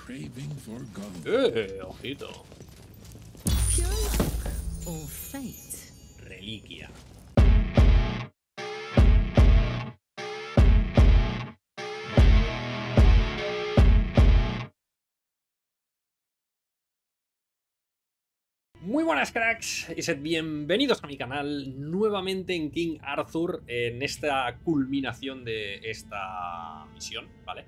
Ojito. Reliquia. Muy buenas, cracks, y sed bienvenidos a mi canal nuevamente en King Arthur, en esta culminación de esta misión, ¿vale?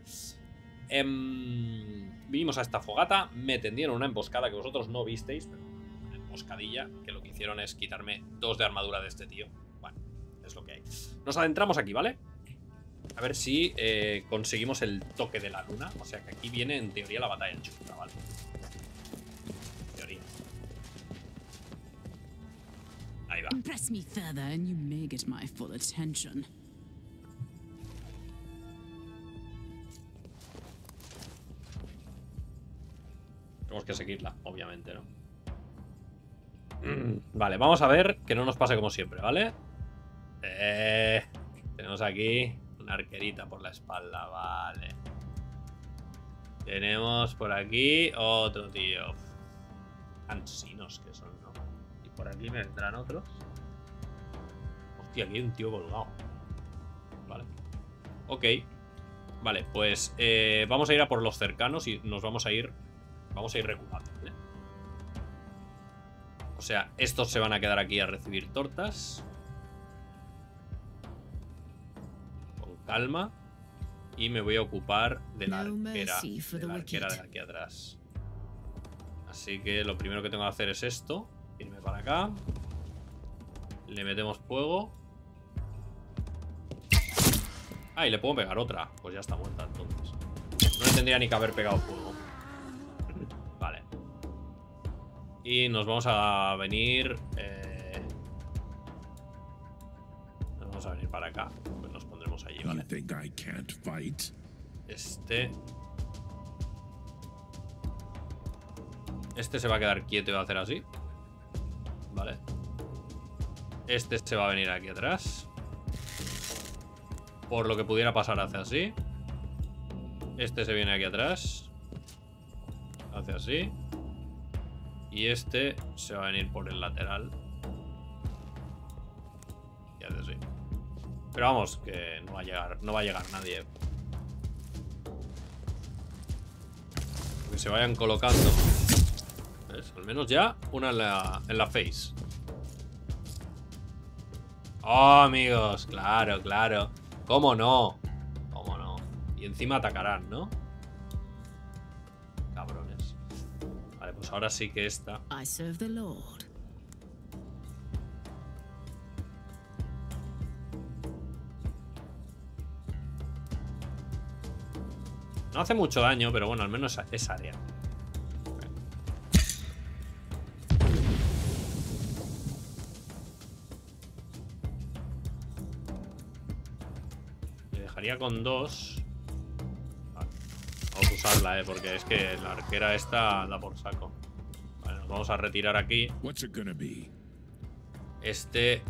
Vinimos a esta fogata, me tendieron una emboscada que vosotros no visteis, pero una emboscadilla, que lo que hicieron es quitarme 2 de armadura de este tío. Bueno, es lo que hay. Nos adentramos aquí, ¿vale? A ver si conseguimos el toque de la luna, o sea que aquí viene en teoría la batalla chunga, ¿vale? Ahí va. Impress me further and you may get my full attention. Tenemos que seguirla, obviamente, ¿no? Vale, vamos a ver que no nos pase como siempre, ¿vale? Tenemos aquí una arquerita por la espalda, vale. Tenemos por aquí otro tío. Cansinos que son, ¿no? Y por aquí me vendrán otros. Hostia, aquí hay un tío colgado. Vale. Ok. Vale, pues vamos a ir a por los cercanos y nos vamos a ir reculando, ¿vale? O sea, estos se van a quedar aquí a recibir tortas. Con calma. Y me voy a ocupar de la arquera. De la arquera de aquí atrás. Así que lo primero que tengo que hacer es esto. Irme para acá. Le metemos fuego. Ah, y le puedo pegar otra. Pues ya está muerta entonces. No le tendría ni que haber pegado fuego. Vale. Y nos vamos a venir... nos vamos a venir para acá. Pues nos pondremos allí, ¿vale? Este se va a quedar quieto y va a hacer así. Vale. Este se va a venir aquí atrás. Por lo que pudiera pasar hace así. Este se viene aquí atrás. Hace así. Y este se va a venir por el lateral. Y hace así. Pero vamos, que no va a llegar nadie. Que se vayan colocando. ¿Ves? Al menos ya una en la face. Oh, amigos, claro, claro. ¿Cómo no? ¿Cómo no? Y encima atacarán, ¿no? Cabrones. Vale, pues ahora sí que esta. I serve the Lord. No hace mucho daño, pero bueno, al menos es área. Con 2. Vale. Vamos a usarla, porque es que la arquera esta da por saco. Vale, nos vamos a retirar aquí. Este...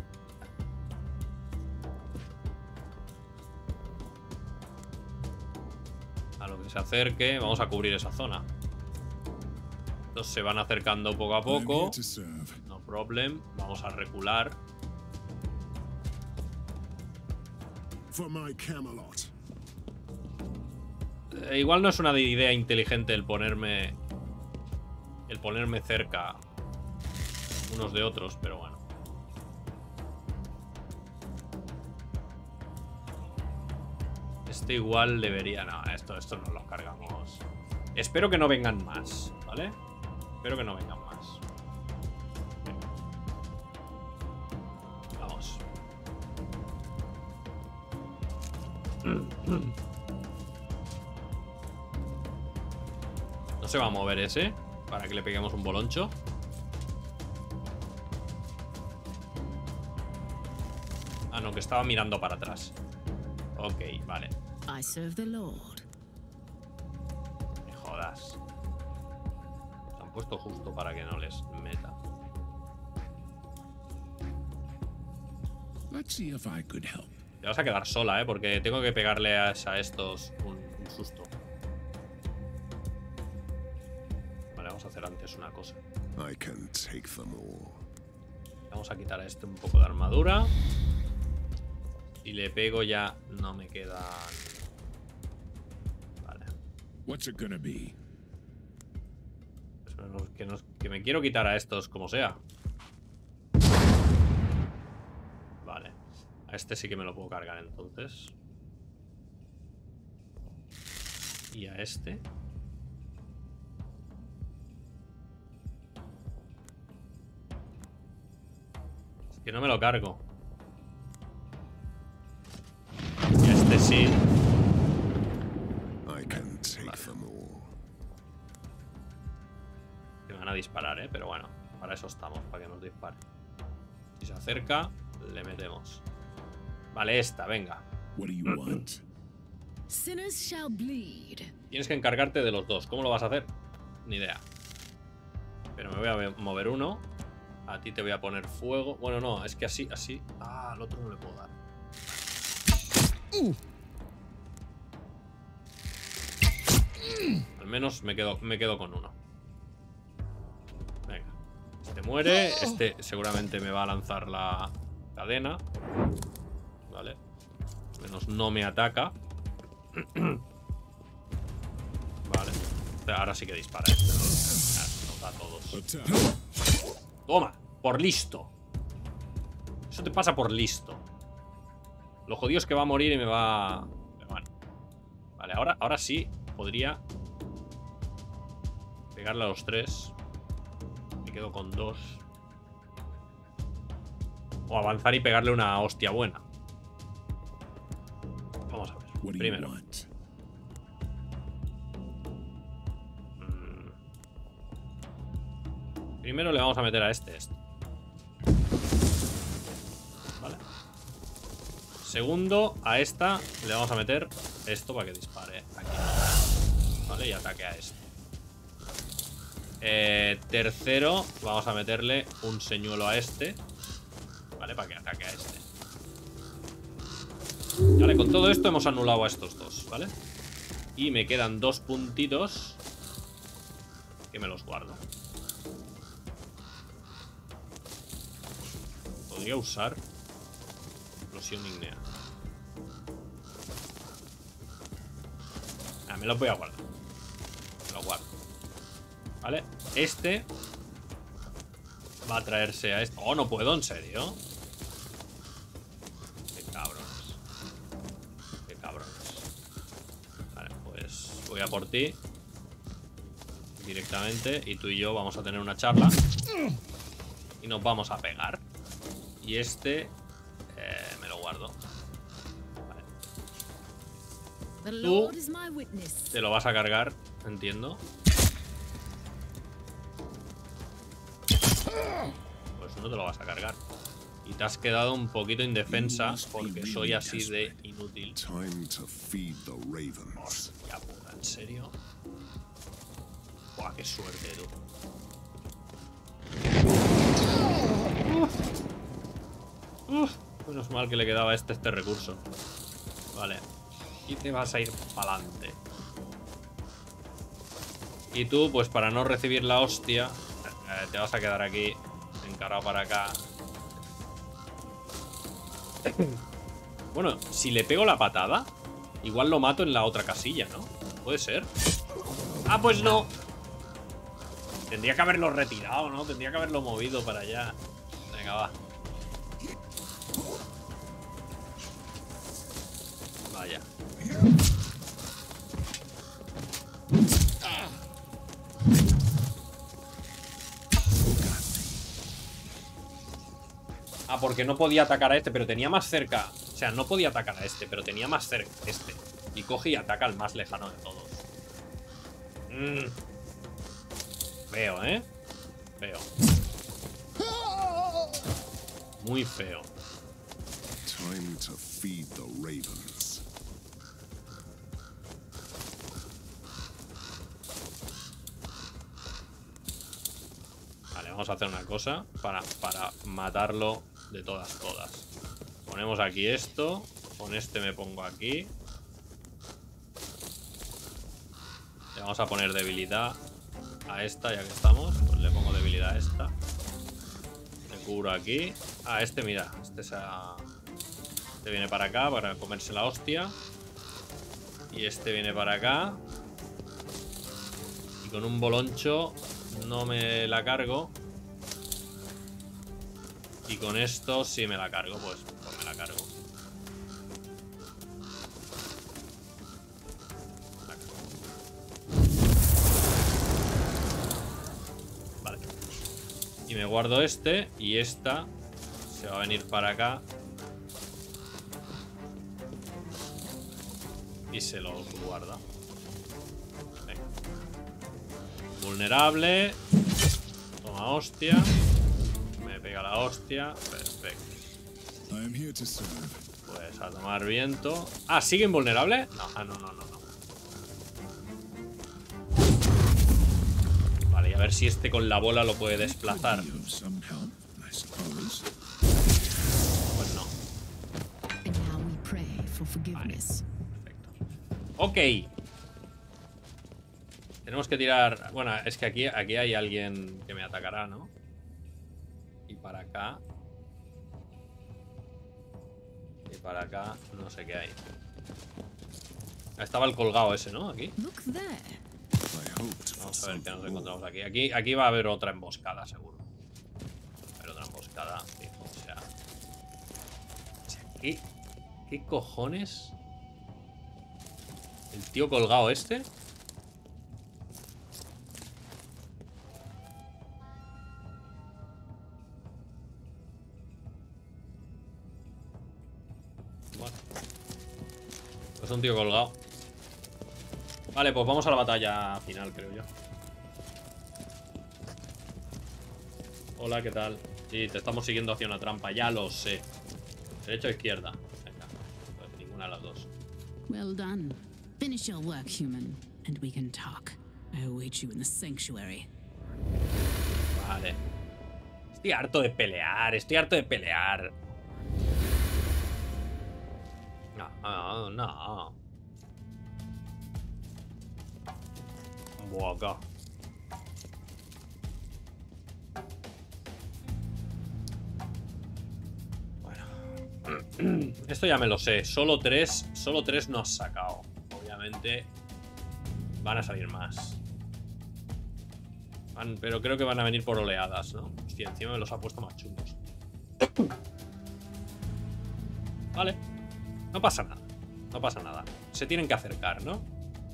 a lo que se acerque, vamos a cubrir esa zona. Estos se van acercando poco a poco. No problem. Vamos a recular. Igual no es una idea inteligente el ponerme cerca unos de otros, pero bueno. Este igual debería... No, esto nos lo cargamos. Espero que no vengan más, ¿vale? Espero que no vengan más. Vamos. No se va a mover ese para que le peguemos un boloncho. Ah, no, que estaba mirando para atrás. Ok, vale. I serve the Lord. Me jodas. Se han puesto justo para que no les meta. Te vas a quedar sola, porque tengo que pegarle a estos un susto. vamos a hacer antes una cosa. I can take them all. Vamos a quitar a este un poco de armadura. Si le pego ya no me quedan... Vale. What's it gonna be? Que me quiero quitar a estos como sea. Vale. A este sí que me lo puedo cargar entonces. Y a este. Es que no me lo cargo. Y a este sí. I can take them all. Que me van a disparar, pero bueno. Para eso estamos, para que nos dispare. Si se acerca, le metemos. Vale, esta, venga. What do you want? Sinners shall bleed. Tienes que encargarte de los dos. ¿Cómo lo vas a hacer? Ni idea. Pero me voy a mover uno. A ti te voy a poner fuego. Bueno, no, es que así, así. Ah, al otro no le puedo dar. Al menos me quedo con uno. Venga. Este muere. Este seguramente me va a lanzar la cadena. Vale. Al menos no me ataca. Vale. Ahora sí que dispara este. Nos da a todos. Toma. Por listo. Eso te pasa por listo. Lo jodido es que va a morir y me va... Bueno. Vale, ahora sí podría pegarle a los tres. Me quedo con dos. O avanzar y pegarle una hostia buena. Vamos a ver. Primero. Primero le vamos a meter a este. Vale. Segundo, a esta le vamos a meter esto para que dispare aquí. Vale, y ataque a este. Tercero, vamos a meterle un señuelo a este. Vale, para que ataque a este. Vale, con todo esto hemos anulado a estos dos, ¿vale? Y me quedan dos puntitos que me los guardo. Podría usar explosión ígnea. Me los voy a guardar. Me los guardo. Vale, este va a traerse a este. Oh, no puedo, ¿en serio? Qué cabrones. Qué cabrones. Vale, pues voy a por ti directamente. Y tú y yo vamos a tener una charla. Y nos vamos a pegar. Y este me lo guardo. Vale. Tú te lo vas a cargar, entiendo. Pues no te lo vas a cargar. Y te has quedado un poquito indefensa porque soy así de inútil. Hostia puta, ¿en serio? Buah, qué suerte, tú. Menos mal que le quedaba este recurso. Vale. Y te vas a ir para adelante. Y tú, pues para no recibir la hostia, te vas a quedar aquí, encarado para acá. Bueno, si le pego la patada, igual lo mato en la otra casilla, ¿no? ¿Puede ser? Ah, pues no. Tendría que haberlo retirado, ¿no? Tendría que haberlo movido para allá. Venga, va. Vaya. Ah, porque no podía atacar a este, pero tenía más cerca. O sea, no podía atacar a este, pero tenía más cerca este. Y coge y ataca al más lejano de todos. Feo, ¿eh? Feo. Muy feo. Time to feed the ravens. Vale, vamos a hacer una cosa para matarlo de todas. Ponemos aquí esto. Con este me pongo aquí. Le vamos a poner debilidad. a esta, ya que estamos. Pues le pongo debilidad a esta. Le cubro aquí. Ah, este, mira. Este viene para acá para comerse la hostia. Y este viene para acá. Y con un boloncho no me la cargo. Y con esto sí me la cargo, pues me la cargo. Vale. Y me guardo este. Y esta se va a venir para acá. Y se lo guarda. Venga. Vulnerable. Toma hostia. Me pega la hostia. Perfecto. Pues a tomar viento. Ah, ¿sigue invulnerable? No, no. Vale, y a ver si este con la bola lo puede desplazar. Pues no. Vale. Perfecto. Ok. Tenemos que tirar... Bueno, es que aquí hay alguien que me atacará, ¿no? Y para acá. Y para acá no sé qué hay. Estaba el colgado ese, ¿no? Aquí. Vamos a ver qué nos encontramos aquí. Aquí va a haber otra emboscada, seguro. Va a haber otra emboscada, fijo. O sea, ¿qué cojones? El tío colgado este. Bueno. Pues un tío colgado. Vale, pues vamos a la batalla final, creo yo. Hola, ¿qué tal? Sí, te estamos siguiendo hacia una trampa, ya lo sé. ¿Derecha o izquierda? Venga, pues ninguna de las dos. Well done. Finish your work, human, and we can talk. I await you in the sanctuary. Vale. Estoy harto de pelear, No. Buah, acá. Bueno. Esto ya me lo sé. Solo tres no has sacado. Obviamente van a salir más. Pero creo que van a venir por oleadas, ¿no? Hostia, encima me los ha puesto más chungos. Vale. No pasa nada. No pasa nada. Se tienen que acercar, ¿no?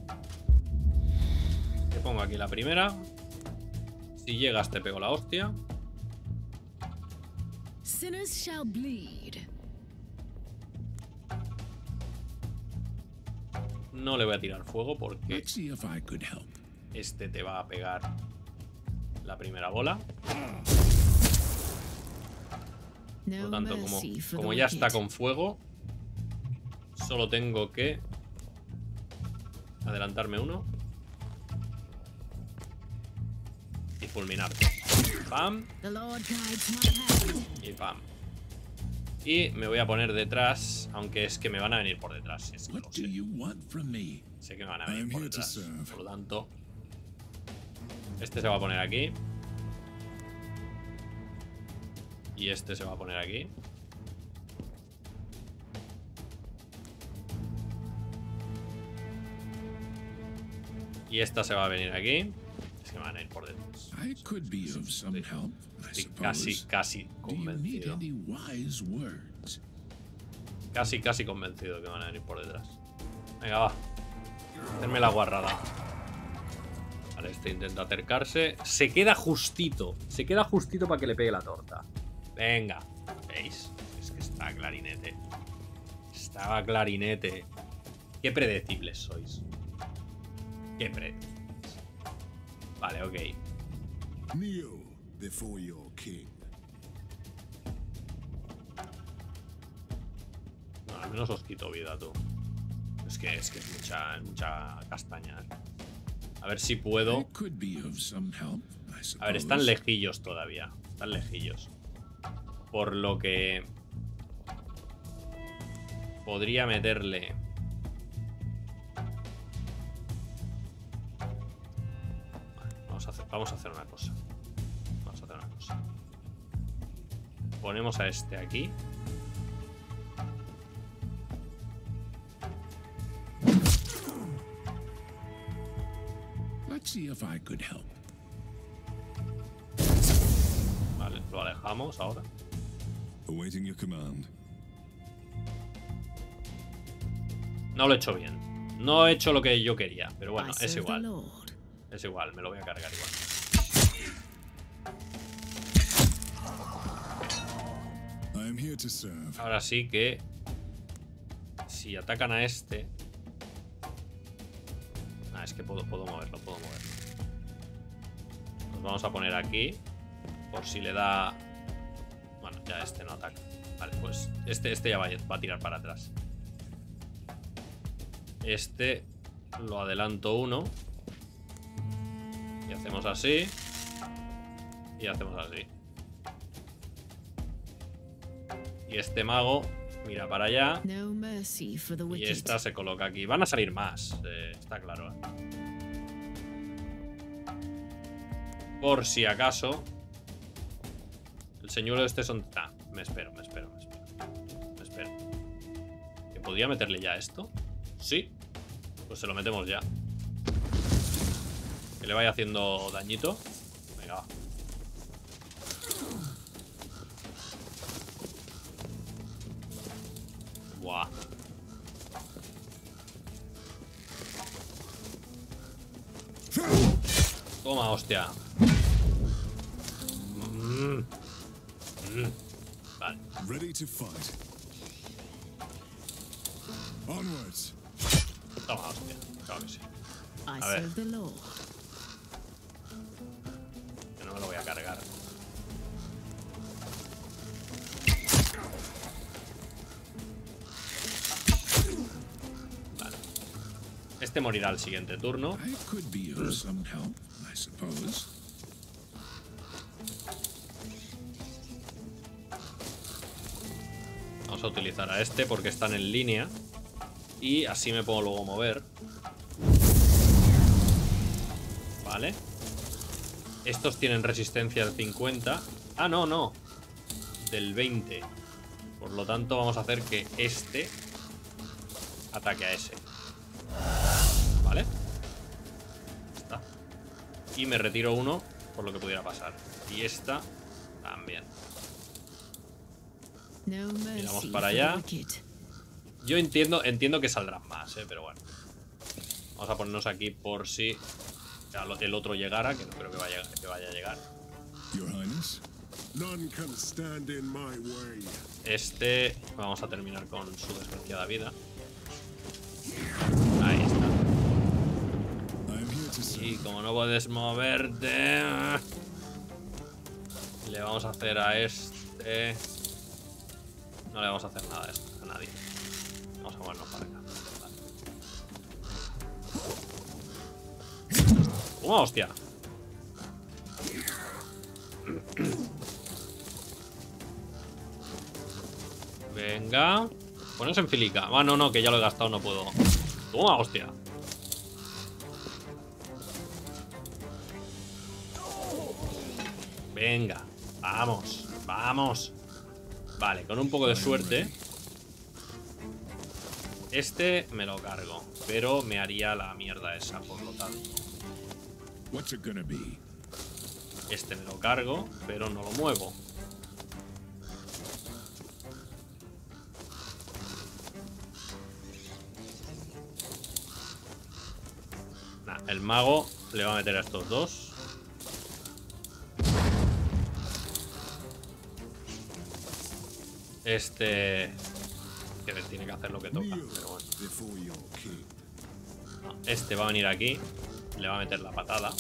Te pongo aquí la primera. Si llegas te pego la hostia. Sinners shall bleed. No le voy a tirar fuego porque este te va a pegar la primera bola. Por lo tanto, como ya está con fuego, solo tengo que adelantarme uno y fulminar. Pam. Y pam. Y me voy a poner detrás, aunque es que me van a venir por detrás. Si es que lo sé. Sé que me van a venir por detrás. Por lo tanto, este se va a poner aquí. Y este se va a poner aquí. Y esta se va a venir aquí. Es que me van a ir por detrás. Estoy casi convencido. Casi convencido que van a venir por detrás. Venga, va. Hacerme la guarrada. Vale, este intenta acercarse. Se queda justito. Se queda justito para que le pegue la torta. Venga. ¿Veis? Es que está clarinete. Estaba clarinete. Qué predecibles sois. Qué predecibles. Vale, ok. Kneel before your king. No, al menos os quito vida, tú. Es que es mucha castaña. A ver si puedo. A ver, están lejillos todavía. Están lejillos. Por lo que podría meterle. Vamos a hacer una cosa. Vamos a hacer una cosa. Ponemos a este aquí. Let's see if I could help. Vale, lo alejamos ahora. Awaiting your command. No lo he hecho bien. No he hecho lo que yo quería. Pero bueno, I es serve the igual. Lord. Es igual, me lo voy a cargar igual. I am here to serve. Ahora sí que si atacan a este... Ah, es que puedo moverlo, puedo moverlo. Nos vamos a poner aquí. Por si le da... Bueno, ya este no ataca. Vale, pues este ya va a tirar para atrás. Este lo adelanto uno. Y hacemos así. Y hacemos así. Y este mago mira para allá. No mercy for the Y wicked. esta se coloca aquí. Van a salir más, está claro. Por si acaso. El señuelo este son... Ah, me espero. ¿Que podría meterle ya esto? Sí. Pues se lo metemos ya. Que le vaya haciendo dañito. Venga, va. Buah. Toma, hostia. Vale. Ready to fight. Onwards. Toma, hostia. Claro que sí. I A ver. serve the Lord. Que no me lo voy a cargar. Vale. Este morirá al siguiente turno. I could be of some help, I suppose. Vamos a utilizar a este porque están en línea. Y así me puedo luego mover. Vale. Estos tienen resistencia del 50. Ah, no. Del 20. Por lo tanto vamos a hacer que este ataque a ese. Vale. Está. Y me retiro uno por lo que pudiera pasar. Y esta también. No mercy Miramos for para the allá. wicked. Yo entiendo que saldrán más, pero bueno. Vamos a ponernos aquí por si el otro llegara, que no creo que vaya a llegar. Your Highness. None can stand in my way. Este, vamos a terminar con su despreciada vida. Ahí está. I am here to serve. Y como no puedes moverte, le vamos a hacer a este... No le vamos a hacer nada a esto, a nadie. Vamos a movernos para acá. Vale. ¡Toma, hostia! Venga. Poneos en filica. Ah, no, que ya lo he gastado, no puedo. ¡Toma, hostia! Venga. Vamos. Vale, con un poco de suerte. Este me lo cargo. Pero me haría la mierda esa, por lo tanto. What's it gonna be? Este me lo cargo, pero no lo muevo. Nah, el mago le va a meter a estos dos. Este... que tiene que hacer lo que toca, Kneel pero bueno. before your king. No, este va a venir aquí. Le va a meter la patada.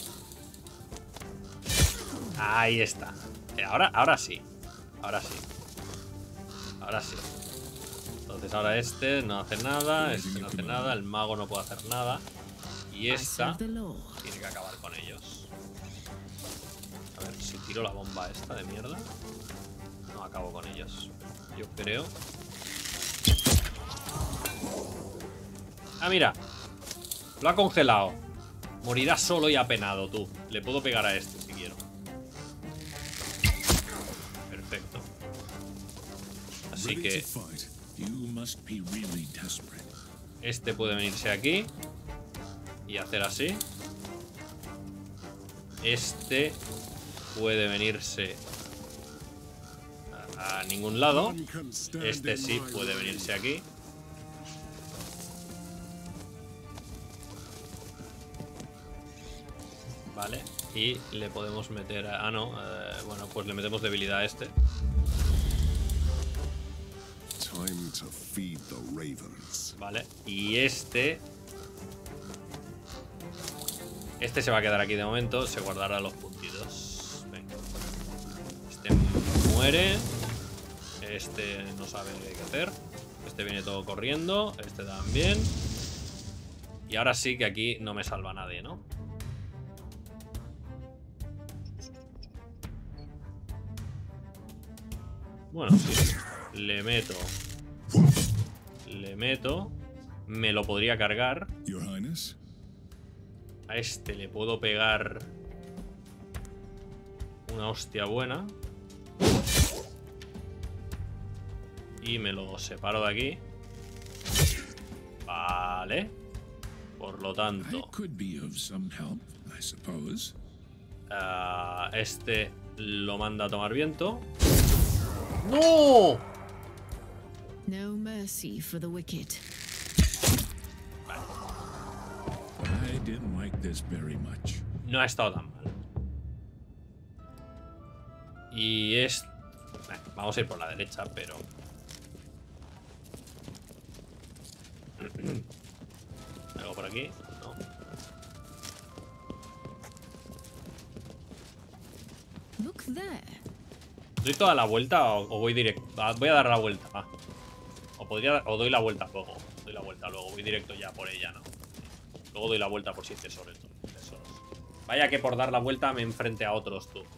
Ahí está. Ahora sí. Ahora sí. Entonces ahora este no hace nada. Este no hace nada. El mago no puede hacer nada. Y I esta serve the Lord. tiene que acabar con ellos. A ver, si tiro la bomba esta de mierda, no acabo con ellos. Yo creo. Ah, mira. Lo ha congelado. Morirá solo y apenado, tú. Le puedo pegar a este si quiero. Perfecto. Así Ready que to fight. You must be really desperate. este puede venirse aquí y hacer así. Este puede venirse a ningún lado. None can stand Este in sí my puede way. venirse aquí. Vale. Y le podemos meter a... Ah, no. Bueno, pues le metemos debilidad a este. Time to feed the ravens. Vale. Y este... Este se va a quedar aquí de momento. Se guardará los puntitos. Venga. Este muere. Este no sabe qué hacer. Este viene todo corriendo. Este también. Y ahora sí que aquí no me salva nadie, ¿no? Bueno, sí. Le meto. Le meto. Me lo podría cargar. Your Highness? A este le puedo pegar una hostia buena. Y me lo separo de aquí. Vale. Por lo I tanto, could be of some help, I suppose. este lo manda a tomar viento. ¡No! No mercy for the wicked. I didn't like this very much. No ha estado tan mal. Y es... vamos a ir por la derecha, pero... ¿Algo por aquí? No. Look there. ¿Doy toda la vuelta o voy directo? Voy a dar la vuelta, va. O doy la vuelta luego. Doy la vuelta luego, voy directo ya por ella, ¿no? Luego doy la vuelta por si hay tesoros. Vaya que por dar la vuelta me enfrente a otros, tú.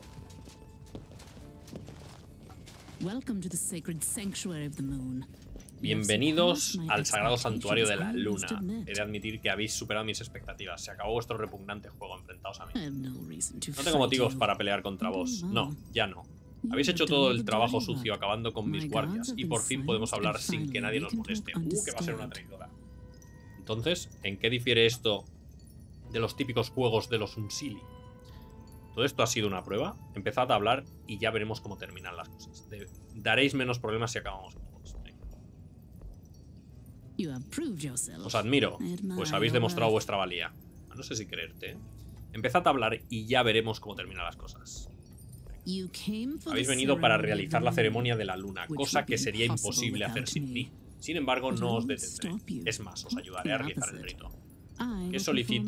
Welcome to the sacred sanctuary of the moon. Bienvenidos al sagrado santuario de la luna. He de admitir que habéis superado mis expectativas. Se acabó vuestro repugnante juego. Enfrentaos a mí. No tengo motivos para pelear contra vos. No, ya no. Habéis hecho todo el trabajo sucio acabando con mis guardias. Y por fin podemos hablar sin que nadie nos moleste. Que va a ser una traidora. Entonces, ¿en qué difiere esto de los típicos juegos de los Unsili? Todo esto ha sido una prueba. Empezad a hablar y ya veremos cómo terminan las cosas. Daréis menos problemas si acabamos todos. Os admiro, pues habéis demostrado vuestra valía. No sé si creerte, ¿eh? Empezad a hablar y ya veremos cómo terminan las cosas. Habéis venido para realizar la ceremonia de la luna, cosa que sería imposible hacer sin mí. Sin embargo, no os detendré. Es más, os ayudaré a realizar el rito. ¿Qué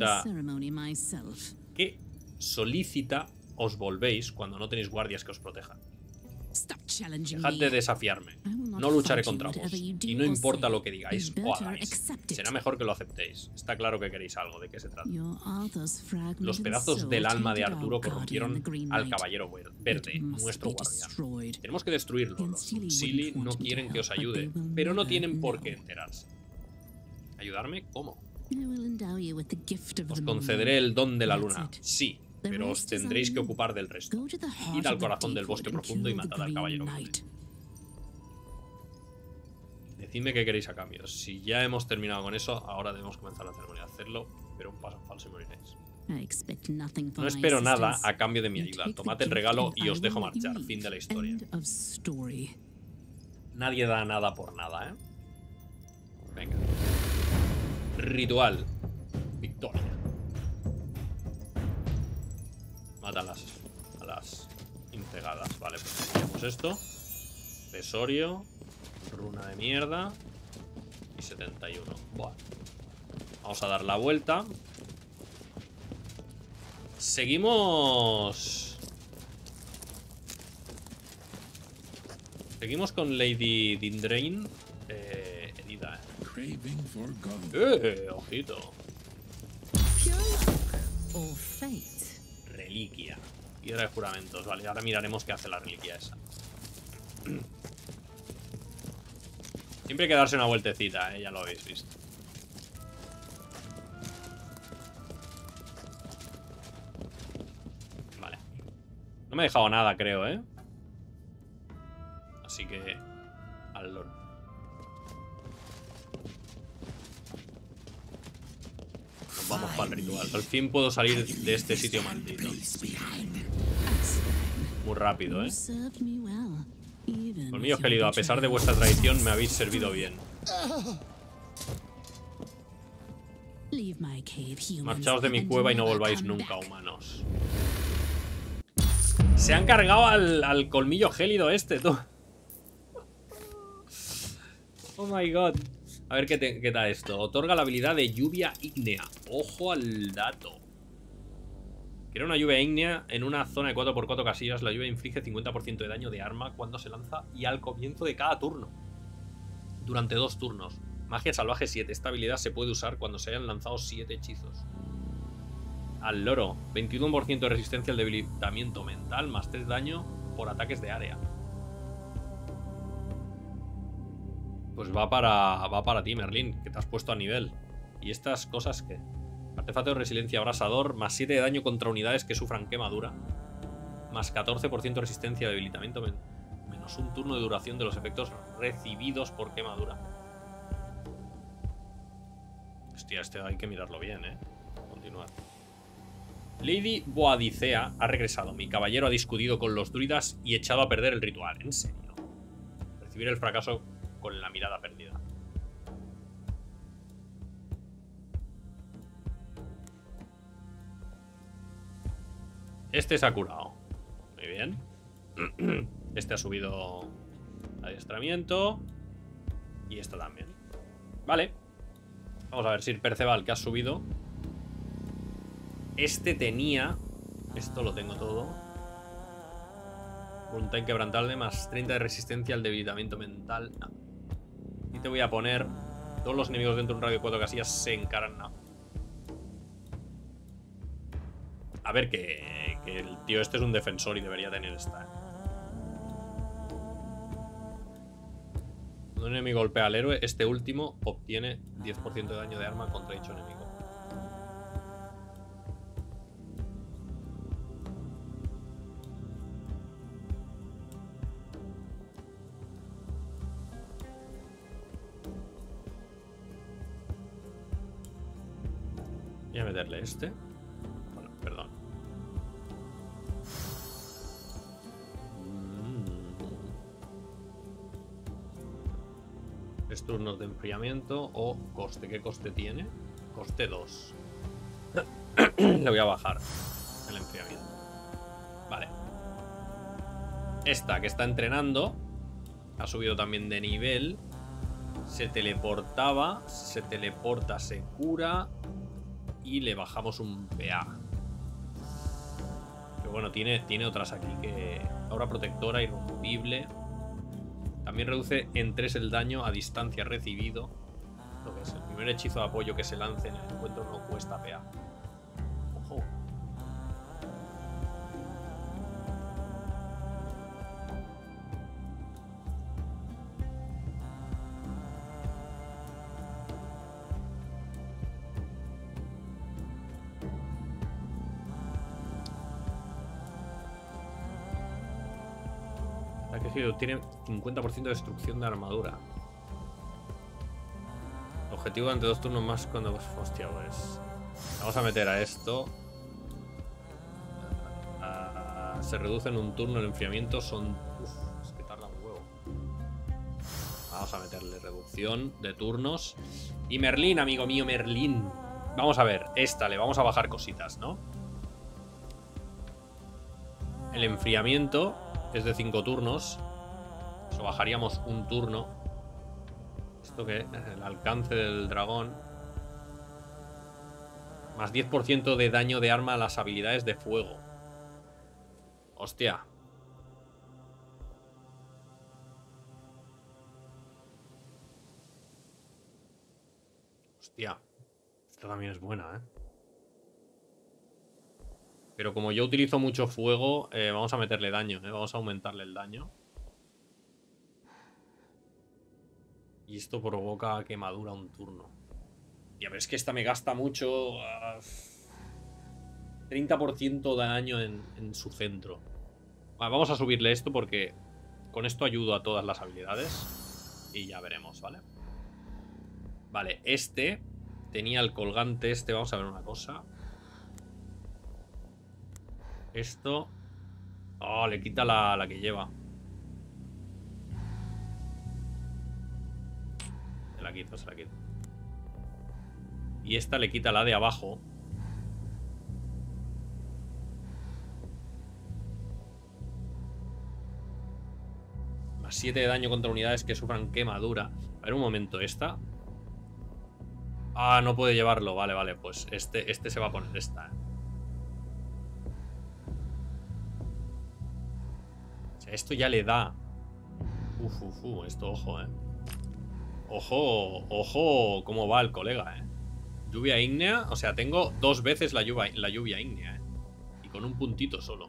solícita os volvéis cuando no tenéis guardias que os protejan? Dejad de desafiarme. No lucharé contra vos. Y no importa lo que digáis o hagáis. Será mejor que lo aceptéis. Está claro que queréis algo. ¿De qué se trata? Los pedazos del alma de Arturo corrompieron al caballero verde, nuestro guardián. Tenemos que destruirlo. Los Unsili no quieren que os ayude, pero no tienen por qué enterarse. ¿Ayudarme? ¿Cómo? Os concederé el don de la luna. Sí, pero os tendréis que ocupar del resto. Id al corazón del bosque profundo y matad al caballero verde. Decidme qué queréis a cambio. Si ya hemos terminado con eso, ahora debemos comenzar la ceremonia. Hacerlo, pero un paso en falso y moriréis. No espero nada a cambio de mi ayuda. Tomad el regalo y os dejo marchar. Fin de la historia. Nadie da nada por nada, ¿eh? Venga. Ritual. Victoria. Mata a las integadas. Vale, pues hacemos esto. Tesorio. Runa de mierda. Y 71. Buah. Vamos a dar la vuelta. Seguimos. Seguimos con Lady Dindrain. Herida, ojito. Reliquia. Piedra de juramentos. Vale, ahora miraremos qué hace la reliquia esa. Siempre hay que darse una vueltecita, ya lo habéis visto. No me he dejado nada, creo, ¿eh? Así que... al loro. Nos vamos para el ritual. Al fin puedo salir de este sitio maldito. Muy rápido, ¿eh? Colmillo gélido, a pesar de vuestra traición, me habéis servido bien. Marchaos de mi cueva y no volváis nunca, humanos. Se han cargado al colmillo gélido este, tú. Oh my god. A ver qué da esto. Otorga la habilidad de lluvia ígnea. Ojo al dato. Crea una lluvia ígnea en una zona de 4x4 casillas. La lluvia inflige 50% de daño de arma cuando se lanza y al comienzo de cada turno. Durante 2 turnos. Magia salvaje 7. Esta habilidad se puede usar cuando se hayan lanzado 7 hechizos. Al loro. 21% de resistencia al debilitamiento mental más 3 daño por ataques de área. Pues va para ti, Merlín, que te has puesto a nivel. ¿Y estas cosas qué? Artefacto de resiliencia abrasador, más 7 de daño contra unidades que sufran quemadura, más 14% de resistencia de debilitamiento, menos un turno de duración de los efectos recibidos por quemadura. Hostia, este hay que mirarlo bien, Continuar. Lady Boadicea ha regresado. Mi caballero ha discutido con los druidas y echado a perder el ritual. ¿En serio? Recibir el fracaso con la mirada perdida. Este se ha curado. Muy bien. Este ha subido adiestramiento. Y esto también. Vale. Vamos a ver, Sir Perceval, que has subido. Este tenía... Esto lo tengo todo. Voluntad inquebrantable, más 30 de resistencia al debilitamiento mental. No. Y te voy a poner... Todos los enemigos dentro de un radio de 4 casillas se encaran. No. A ver, que el tío este es un defensor y debería tener esta. Cuando un enemigo golpea al héroe, este último obtiene 10% de daño de arma contra dicho enemigo. Voy a meterle este. Bueno, perdón. Tres turnos de enfriamiento o coste. ¿Qué coste tiene? Coste 2. Le voy a bajar el enfriamiento. Vale. Esta que está entrenando ha subido también de nivel. Se teleportaba. Se teleporta, se cura. Y le bajamos un PA. Pero bueno, tiene otras aquí que... Aura protectora, irrompible. También reduce en 3 el daño a distancia recibido. Lo que es el primer hechizo de apoyo que se lance en el encuentro no cuesta PA. Ojo. Tiene 50% de destrucción de armadura. Objetivo durante 2 turnos más cuando... Hostia, pues... Vamos a meter a esto. Se reduce en un turno el enfriamiento. Son... es que tarda un huevo. Vamos a meterle reducción de turnos. Y Merlín, amigo mío, Merlín. Vamos a ver, esta le vamos a bajar cositas, ¿no? El enfriamiento es de 5 turnos. Eso bajaríamos un turno. ¿Esto qué? El alcance del dragón. Más 10% de daño de arma a las habilidades de fuego. Hostia. Hostia. Esta también es buena, ¿eh? Pero como yo utilizo mucho fuego, vamos a meterle daño, ¿eh? Vamos a aumentarle el daño. Y esto provoca quemadura un turno. Y a ver, es que esta me gasta mucho. 30% de daño en su centro. Vale, vamos a subirle esto porque con esto ayudo a todas las habilidades. Y ya veremos, ¿vale? Vale, este tenía el colgante este. Vamos a ver una cosa. Esto... Oh, le quita la que lleva. Se la quito, se la quito. Y esta le quita la de abajo. Más 7 de daño contra unidades que sufran quemadura. A ver un momento, esta. Ah, no puede llevarlo. Vale, vale, pues este se va a poner esta. O sea, esto ya le da. Esto, ojo, Ojo, ojo, cómo va el colega, Lluvia ígnea, o sea, tengo 2 veces la lluvia ígnea, y con un puntito solo.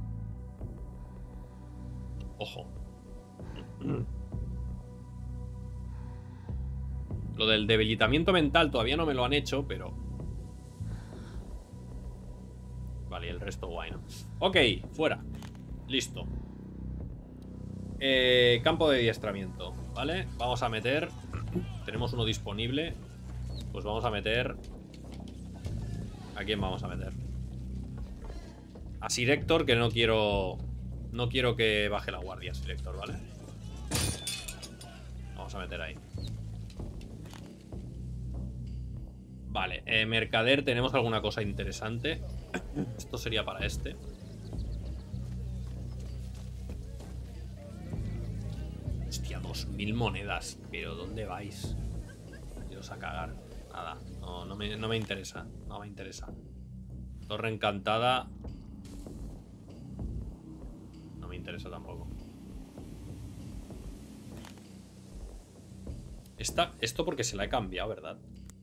Ojo. Lo del debilitamiento mental todavía no me lo han hecho, pero... Vale, y el resto guay, ¿no? Ok, fuera. Listo. Campo de adiestramiento, ¿vale? Vamos a meter... Tenemos uno disponible. Pues vamos a meter... ¿A quién vamos a meter? A Sir Héctor, que no quiero... No quiero que baje la guardia, Sir Héctor, ¿vale? Vamos a meter ahí. Vale, mercader, tenemos alguna cosa interesante. Esto sería para este. Hostia, 2000 monedas. Pero ¿dónde vais? Dios, a cagar. Nada, no me interesa. No me interesa. Torre encantada. No me interesa tampoco. Esto porque se la he cambiado, ¿verdad?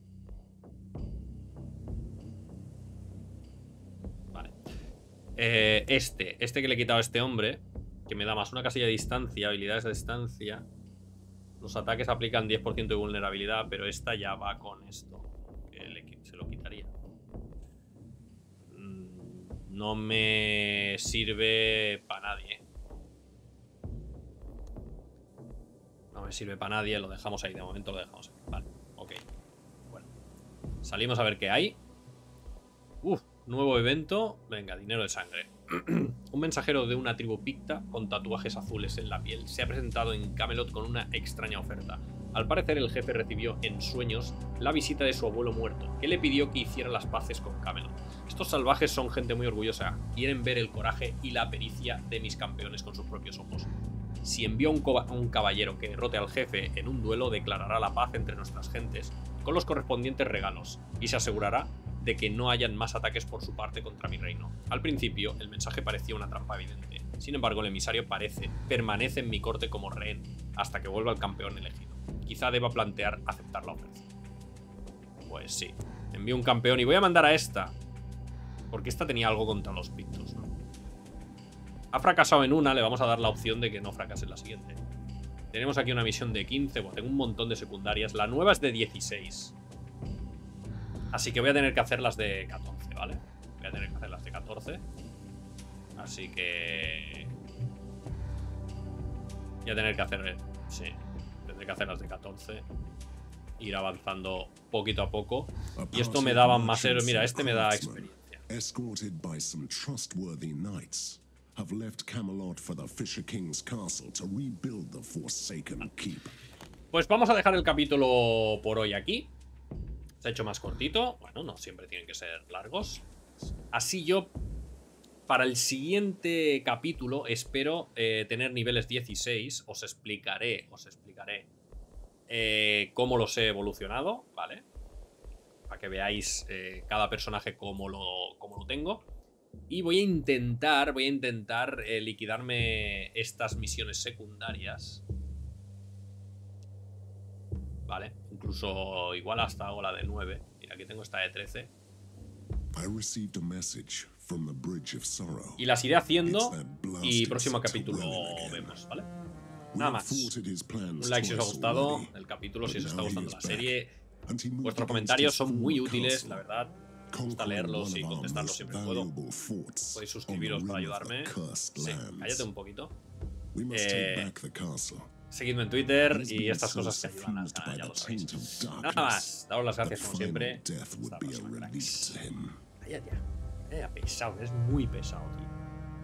Vale. Este que le he quitado a este hombre, que me da más una casilla de distancia, habilidades de distancia. Los ataques aplican 10% de vulnerabilidad, pero esta ya va con esto. Que se lo quitaría. No me sirve para nadie. No me sirve para nadie, lo dejamos ahí. De momento lo dejamos ahí. Vale, ok. Bueno. Salimos a ver qué hay. Nuevo evento. Venga, dinero de sangre. Un mensajero de una tribu picta con tatuajes azules en la piel se ha presentado en Camelot con una extraña oferta. Al parecer el jefe recibió en sueños la visita de su abuelo muerto, que le pidió que hiciera las paces con Camelot. Estos salvajes son gente muy orgullosa, quieren ver el coraje y la pericia de mis campeones con sus propios ojos. Si envió a un caballero que derrote al jefe en un duelo, declarará la paz entre nuestras gentes, con los correspondientes regalos, y se asegurará de que no hayan más ataques por su parte contra mi reino. Al principio, el mensaje parecía una trampa evidente. Sin embargo, el emisario permanece en mi corte como rehén hasta que vuelva el campeón elegido. Quizá deba plantear aceptar la oferta. Pues sí. Envío un campeón y voy a mandar a esta. Porque esta tenía algo contra los pictos, ¿no? Ha fracasado en una, le vamos a dar la opción de que no fracase en la siguiente. Tenemos aquí una misión de 15, bueno, tengo un montón de secundarias. La nueva es de 16. Así que voy a tener que hacer las de 14, ¿vale? Voy a tener que hacer las de 14. Así que... voy a tener que hacer... sí, tendré que hacer las de 14. Ir avanzando poquito a poco. Y esto me daba más... mira, este me da experiencia. Escorted by some trustworthy knights, have left Camelot for the Fisher King's castle to rebuild the Forsaken Keep. Pues vamos a dejar el capítulo por hoy aquí. Se ha hecho más cortito. Bueno, no siempre tienen que ser largos. Así yo, para el siguiente capítulo, espero tener niveles 16. Os explicaré cómo los he evolucionado, ¿vale? Para que veáis cada personaje cómo lo tengo. Y voy a intentar liquidarme estas misiones secundarias. Vale, incluso igual hasta hago la de 9. Mira, aquí tengo esta de 13. Y las iré haciendo y próximo capítulo vemos, ¿vale? Nada más. Un like si os ha gustado el capítulo, si os está gustando la serie. Vuestros comentarios son muy útiles, la verdad. gusta leerlos y contestarlos siempre que puedo. Podéis suscribiros para ayudarme. Sí, cállate un poquito. Seguidme en Twitter y estas cosas que ayudan al canal, ya lo sabéis. Nada más, daros las gracias como siempre. Hasta la próxima, cracks. Cállate ya. Pesado, es muy pesado, tío.